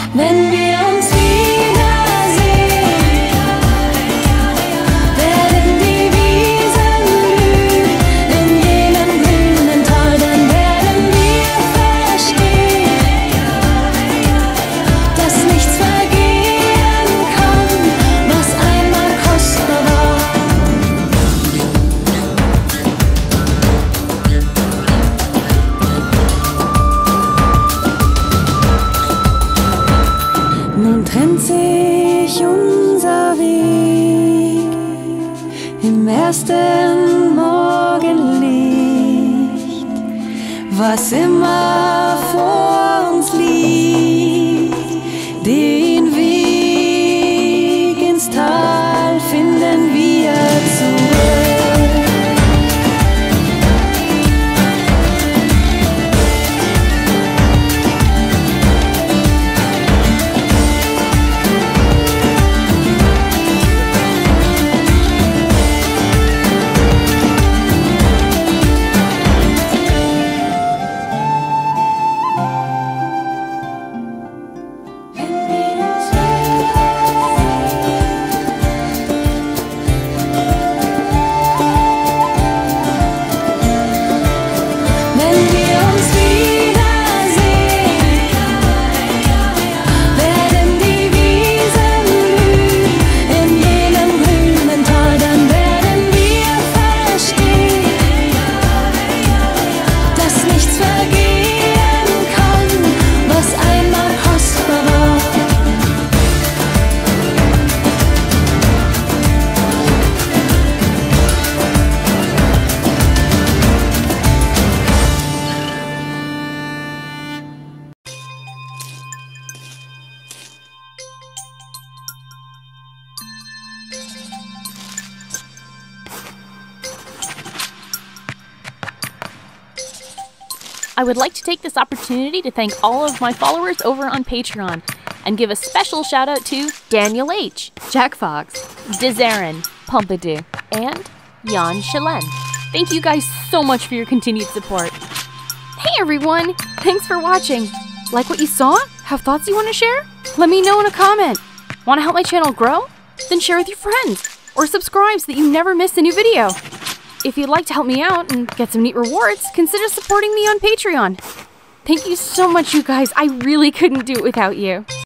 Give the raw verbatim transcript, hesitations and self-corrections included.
Wenn wir uns wiedersehen, werden die Wiesen blühen in jenem grünen Tal, dann werden wir verstehen, dass nichts vergehen kann, was einmal kostbar war. Nun trennt sich unser Weg im ersten Morgenlicht. Was immer vor uns liegt, den Weg ins Tal finden wir zurück. I would like to take this opportunity to thank all of my followers over on Patreon and give a special shout out to Daniel H, Jack Fox, Dezarin, Pompidou, and Jan Chalen. Thank you guys so much for your continued support. Hey everyone! Thanks for watching! Like what you saw? Have thoughts you want to share? Let me know in a comment! Want to help my channel grow? Then share with your friends! Or subscribe so that you never miss a new video! If you'd like to help me out and get some neat rewards, consider supporting me on Patreon! Thank you so much, you guys! I really couldn't do it without you!